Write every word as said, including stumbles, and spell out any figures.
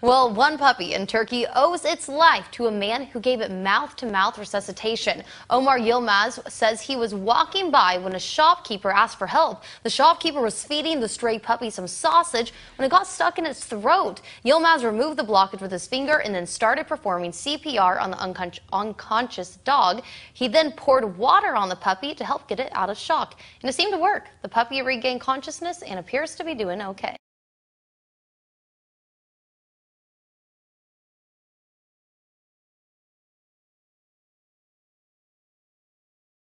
Well, one puppy in Turkey owes its life to a man who gave it mouth-to-mouth resuscitation. Omar Yilmaz says he was walking by when a shopkeeper asked for help. The shopkeeper was feeding the stray puppy some sausage when it got stuck in its throat. Yilmaz removed the blockage with his finger and then started performing C P R on the uncon unconscious dog. He then poured water on the puppy to help get it out of shock, and it seemed to work. The puppy regained consciousness and appears to be doing okay.